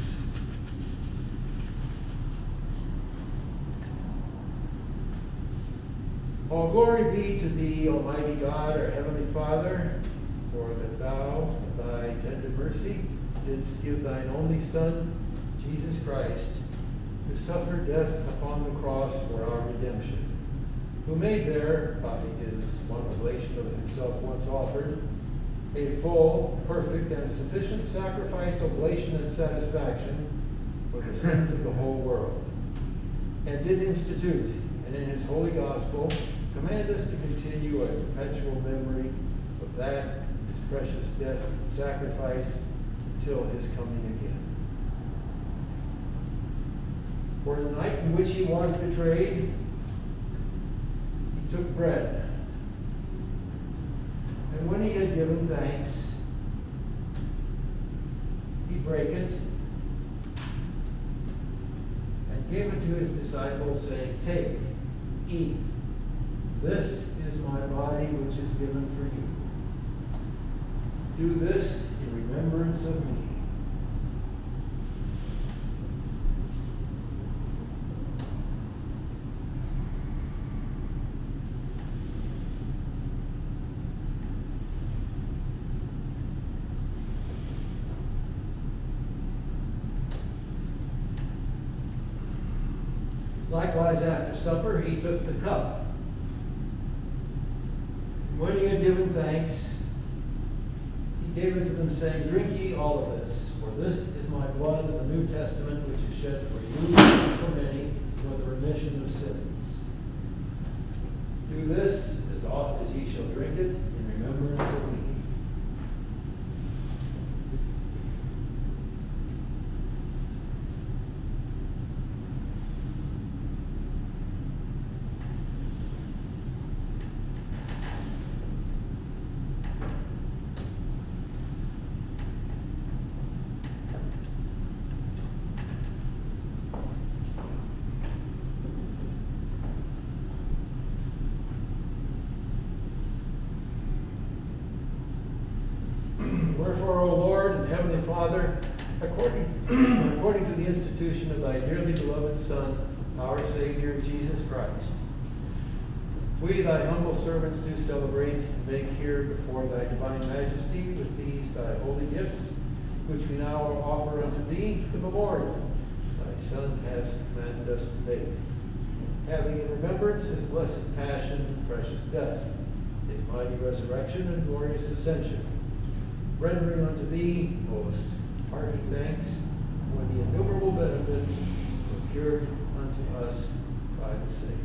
All glory be to thee, Almighty God, our heavenly Father, for that thou, of thy tender mercy, didst give thine only Son, Jesus Christ, who suffered death upon the cross for our redemption, who made there, by his one oblation of himself once offered, a full, perfect, and sufficient sacrifice, oblation, and satisfaction for the sins of the whole world, and did institute, and in his holy gospel, command us to continue a perpetual memory of that, his precious death and sacrifice, until his coming again. For in the night in which he was betrayed, he took bread, and when he had given thanks, he brake it and gave it to his disciples, saying, "Take, eat. This is my body which is given for you. Do this in remembrance of me." Likewise, after supper, he took the cup. When he had given thanks, he gave it to them, saying, "Drink ye all of this, for this is my blood of the New Testament, which is shed for you and for many for the remission of sins. Do this as oft as ye shall drink it in remembrance of me." Wherefore, O Lord and Heavenly Father, according to the institution of thy dearly beloved Son, our Savior, Jesus Christ, we, thy humble servants, do celebrate and make here before thy divine majesty with these thy holy gifts, which we now offer unto thee, the memorial thy Son hath commanded us to make, having in remembrance his blessed passion and precious death, his mighty resurrection and glorious ascension, rendering unto thee most hearty thanks for the innumerable benefits procured unto us by the same.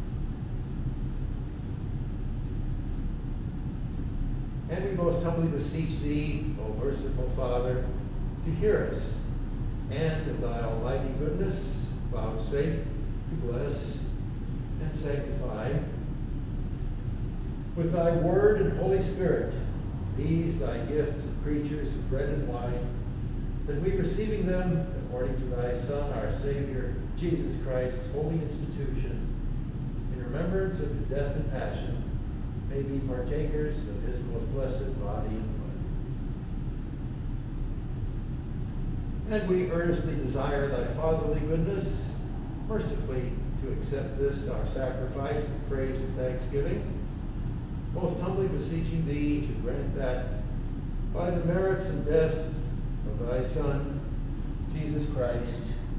And we most humbly beseech thee, O merciful Father, to hear us, and of thy almighty goodness vouchsafe to bless and sanctify with thy word and Holy Spirit these thy gifts of creatures of bread and wine, that we, receiving them according to thy Son, our Savior, Jesus Christ's holy institution, in remembrance of his death and passion, may be partakers of his most blessed body and blood. And we earnestly desire thy fatherly goodness, mercifully to accept this, our sacrifice of praise and thanksgiving, most humbly beseeching thee to grant that by the merits and death of thy Son, Jesus Christ,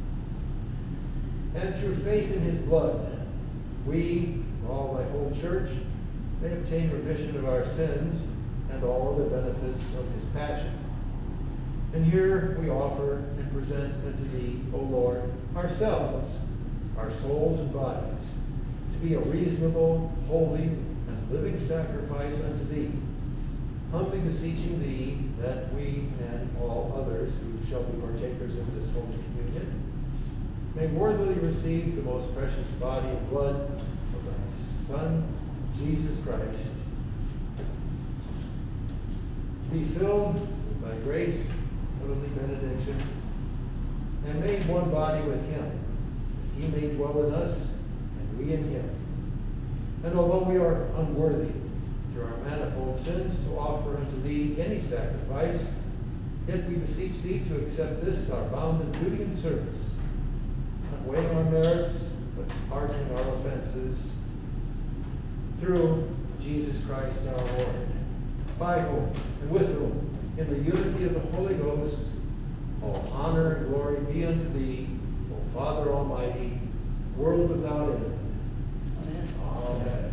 and through faith in his blood, we, all thy whole church, may obtain remission of our sins and all the benefits of his passion. And here we offer and present unto thee, O Lord, ourselves, our souls and bodies, to be a reasonable, holy, and living sacrifice unto thee, humbly beseeching thee that we and all others who shall be partakers of this Holy Communion may worthily receive the most precious body and blood of thy Son, Jesus Christ. Be filled with thy grace, heavenly benediction, and made one body with him, that he may dwell in us, and we in him. And although we are unworthy, through our manifold sins, to offer unto thee any sacrifice, yet we beseech thee to accept this our bounden duty and service, not weighing our merits, but pardoning our offenses, through Jesus Christ our Lord, by whom and with whom, in the unity of the Holy Ghost, all honor and glory be unto thee, O Father Almighty, world without end. Amen. Amen.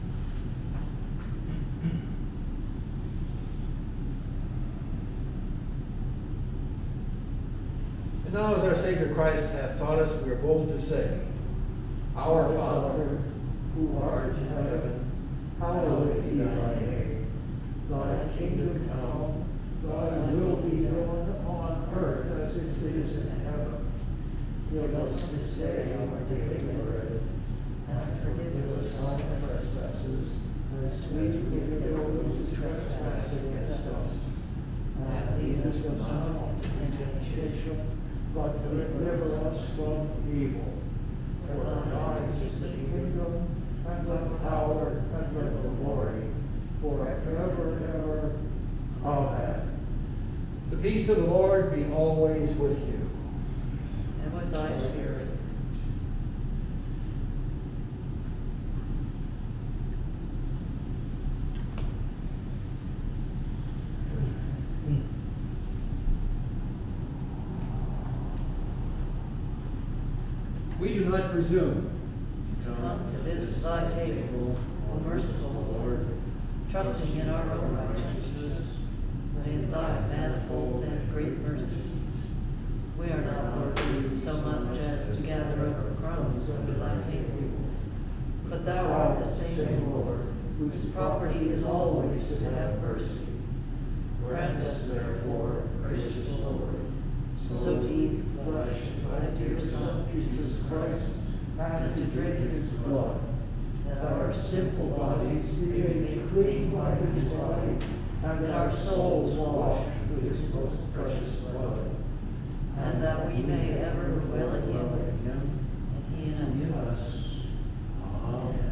And now, as our Savior Christ hath taught us, we are bold to say, Our Father, who art in heaven, hallowed be thy name. Thy kingdom come, thy will be done on earth as it is in heaven. Give us this day our daily bread, and forgive us our trespasses, as we forgive those who trespass against us. And lead us not into temptation, but deliver us from evil. For thine is the kingdom, and the power, and the glory, forever and ever. Amen. The peace of the Lord be always with you. And with thy spirit. We do not presume to Come to this thy table, O merciful Lord, trusting in our own righteousness, but in thy manifold and great mercies. We are not worthy so much as to gather up the crumbs under thy table, but thou art the same Lord, whose property is always to have mercy. Grant us, therefore, gracious Lord, so to eat the flesh of thy dear Son, Jesus Christ, and to drink his blood, that our sinful bodies be made clean by his body, and that our souls washed with his most precious blood, and that we may ever dwell in him, and he in us. Amen.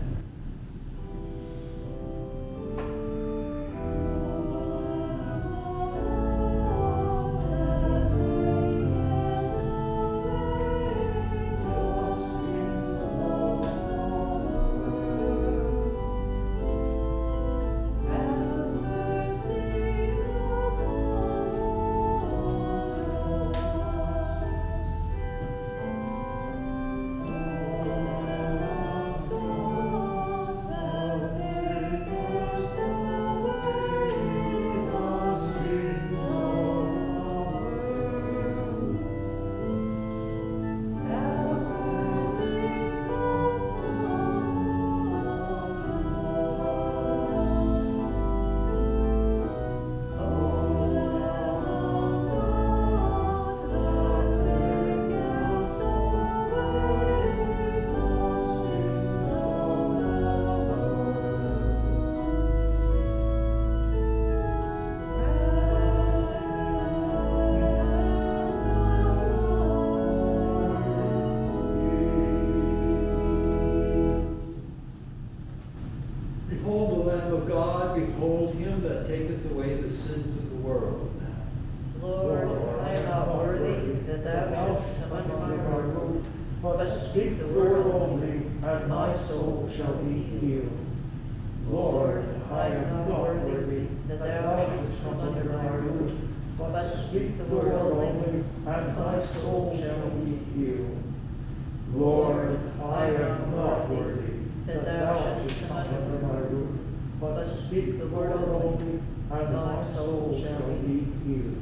Behold the Lamb of God, behold him that taketh away the sins of the world. Lord, I am not worthy that thou shouldst come under my roof, But speak the word only, and my soul shall be healed. Lord, I am not worthy that thou shouldst come under my roof, but speak the word only, and my soul shall be healed. Lord, I am not worthy that thou shouldst come under my roof, but speak the word only, and my soul shall be healed.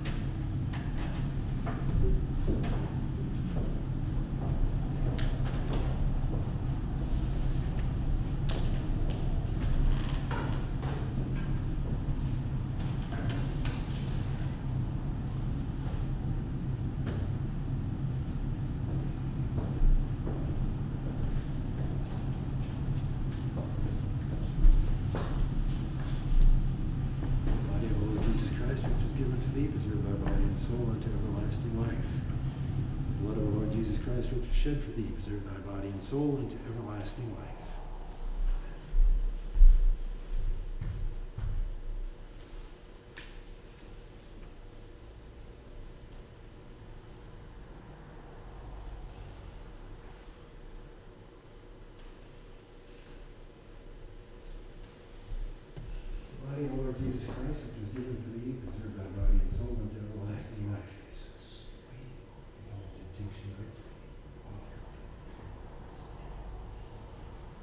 Body of Lord Jesus Christ, which is given to thee, preserve thy body and soul unto everlasting life. Blood of the Lord Jesus Christ, which was shed for thee, preserve thy body and soul unto everlasting life. Body of the Lord Jesus Christ, which was given for thee, preserve thy body and soul unto everlasting life. Jesus, we indulge in tinction right.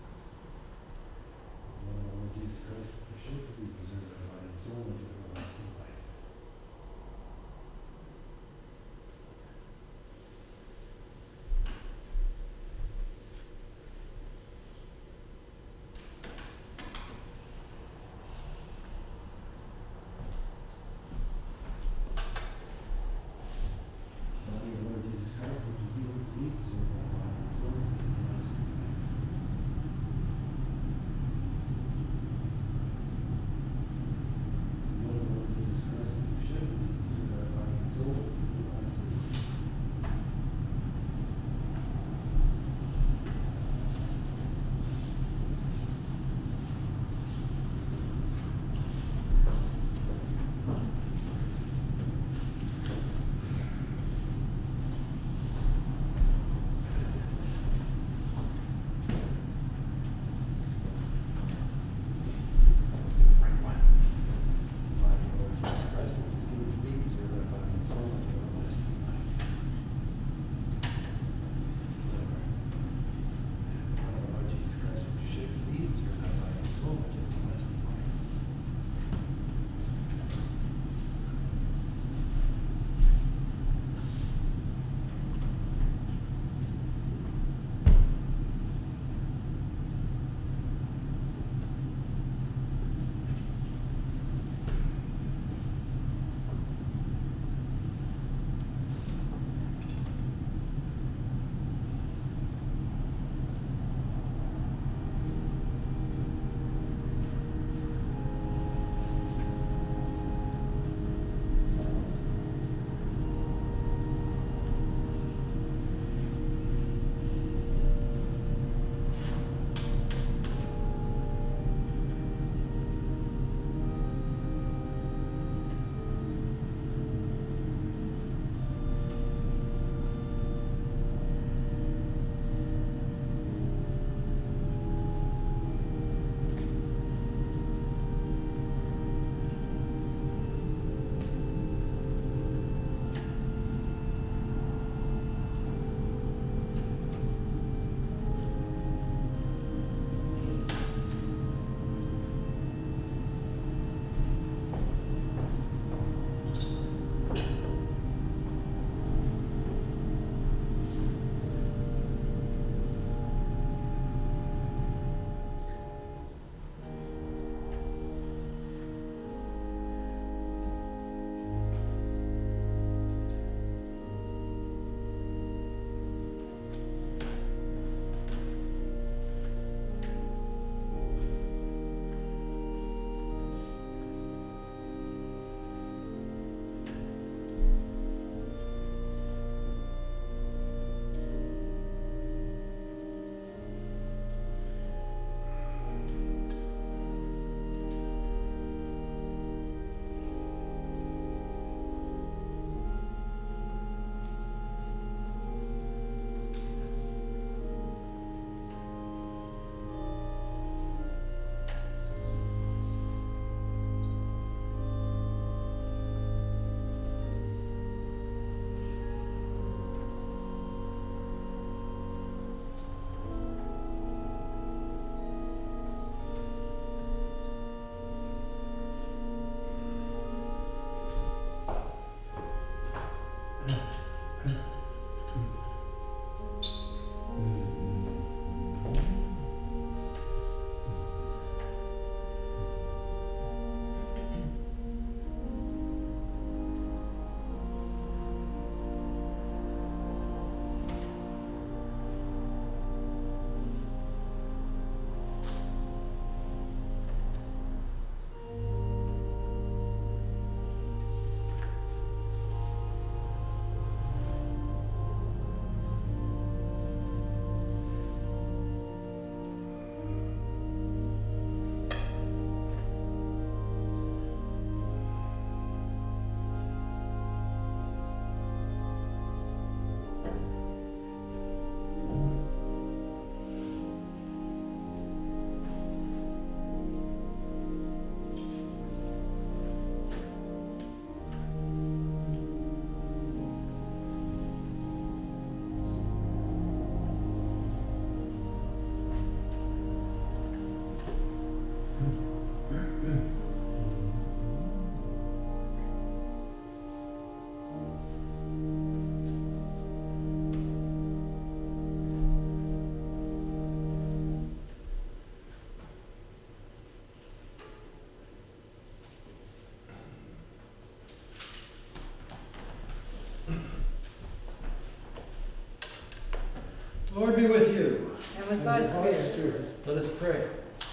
Lord be with you. And with thy spirit. Let us pray.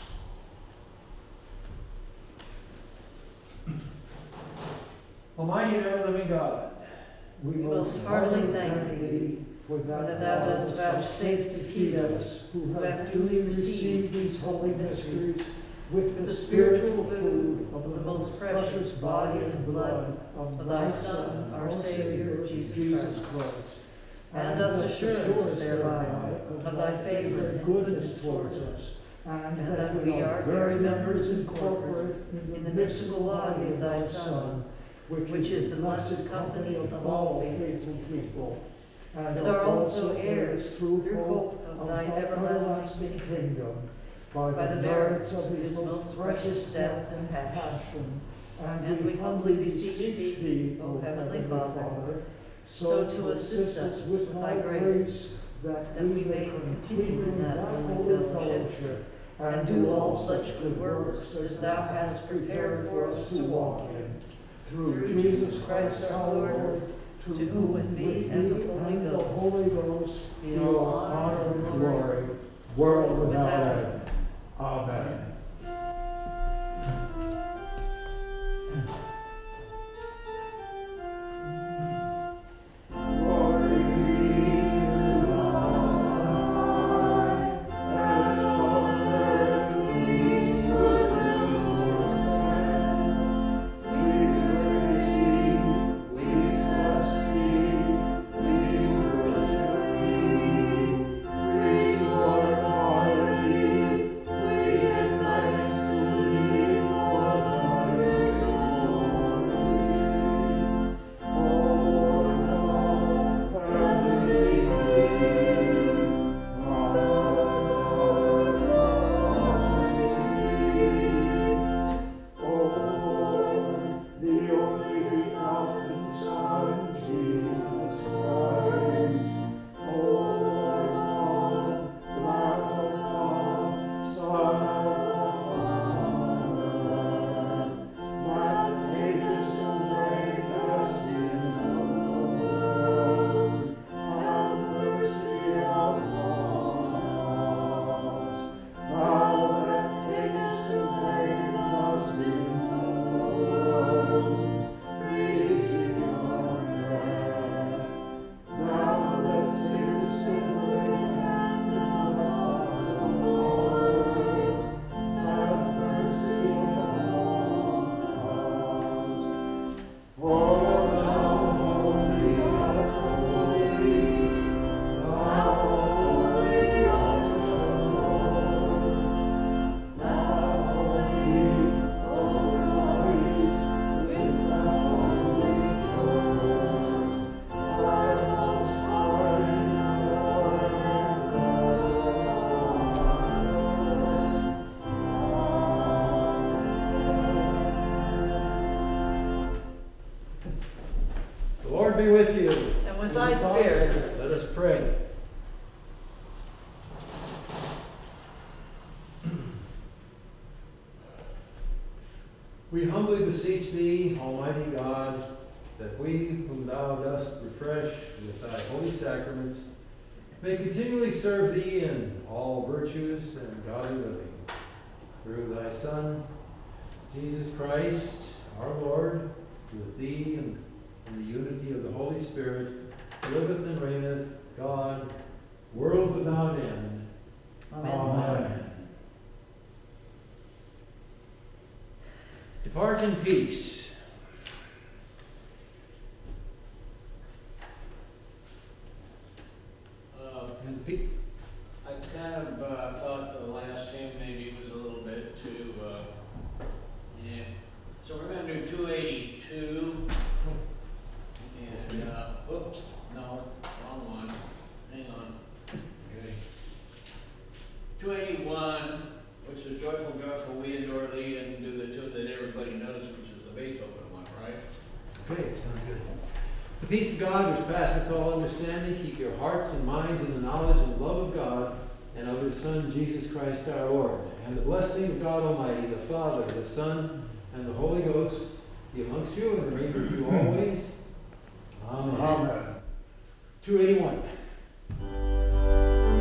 Almighty and ever-living God, We most heartily thank thee for that thou dost vouchsafe to feed us, who have duly received these holy mysteries with the spiritual food of the most precious body and blood of thy Son, our Savior, Jesus Christ. And dost assure us thereby of thy favor and goodness towards us, and that we are very members and corporate in the mystical body of thy Son, which is the blessed company of all faithful people, and are also heirs through hope of thy everlasting kingdom, by the merits of his most precious death and passion. And we humbly beseech thee, O heavenly Father, so to assist us with thy grace, that we may continue in that holy fellowship, and do all such good works as thou hast prepared for us to walk in. Through Jesus Christ our Lord, to whom with thee and the Holy Ghost be all honor and glory, world without end. Amen. Be with you. And with thy spirit. Let us pray. We humbly beseech thee, Almighty God, that we, whom thou dost refresh with thy holy sacraments, may continually serve thee in all virtues and godly living. Through thy Son, Jesus Christ, our Lord, with thee and in the unity of the Holy Spirit, liveth and reigneth, God, world without end. Amen. Amen. Depart in peace. And the I kind of thought the last hymn maybe was a little bit too, yeah. So we're going to do 282. And, oops, no, wrong one. Hang on. Okay. 281, which is Joyful, Joyful, we adore thee, and do the tune that everybody knows, which is the Beethoven one, right? Okay, sounds good. The peace of God, which passeth all understanding, keep your hearts and minds in the knowledge and love of God and of his Son, Jesus Christ our Lord. And the blessing of God Almighty, the Father, the Son, and the Holy Ghost, be amongst you and remain with you always. Amen. Amen. 281.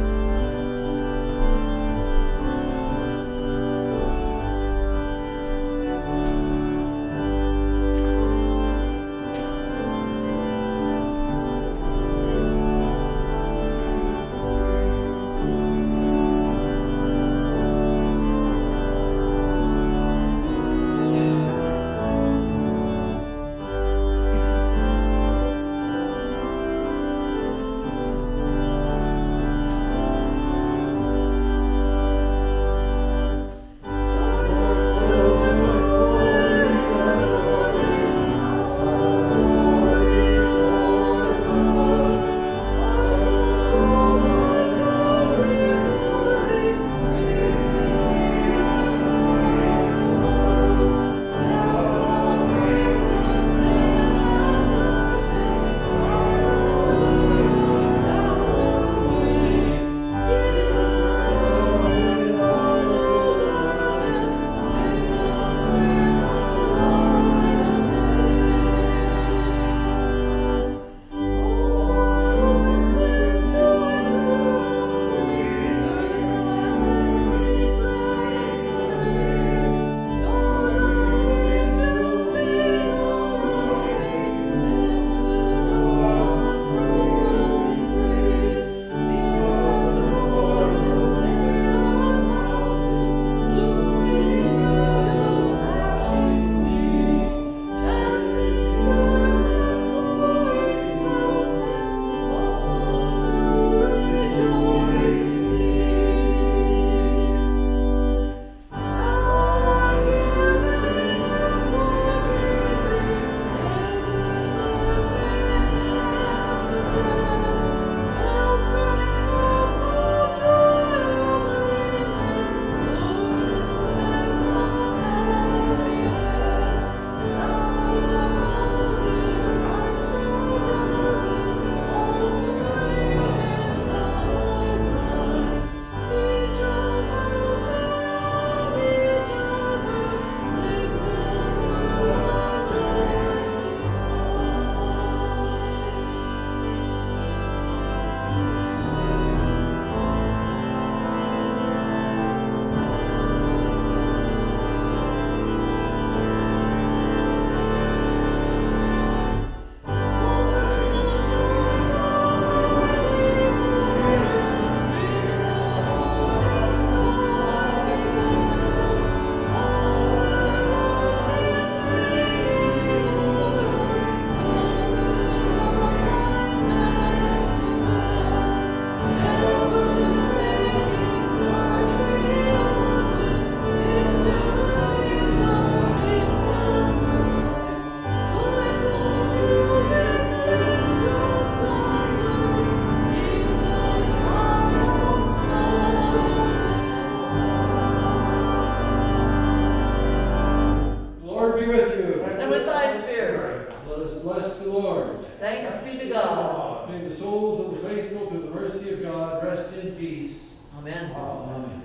Amen. Amen.